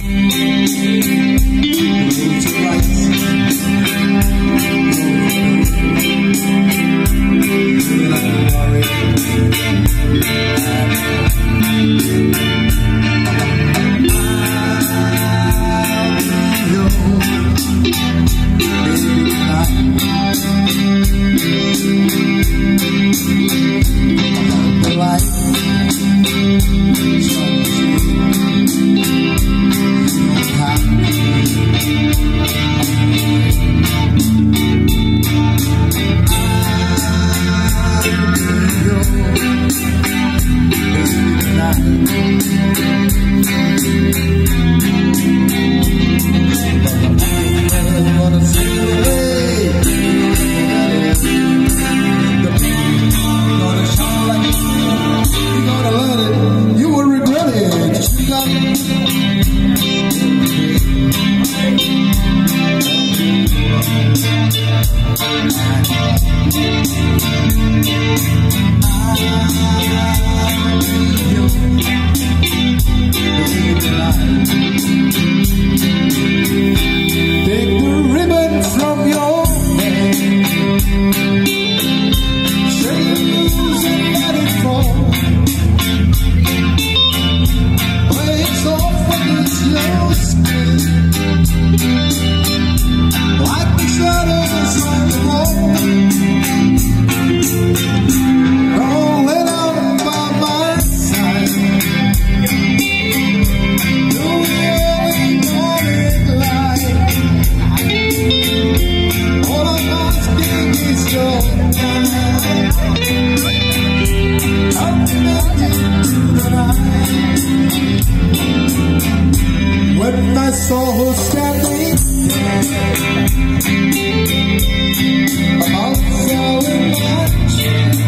When I saw her standing about selling much,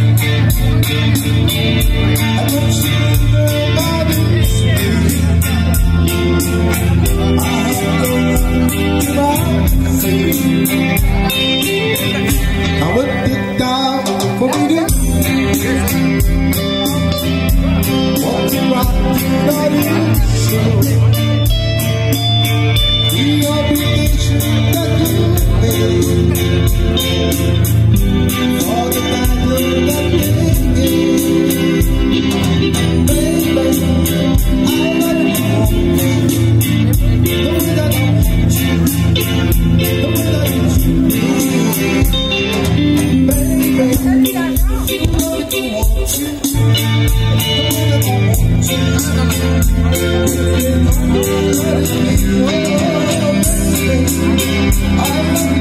and when she knew about it, I had to say, I went it down for meeting. Want to rock the body, the obligation that you made for the battle that they gave. Baby, I love you the way that I want you, the way that I want you. Baby, I love you want you, the way that I want you. I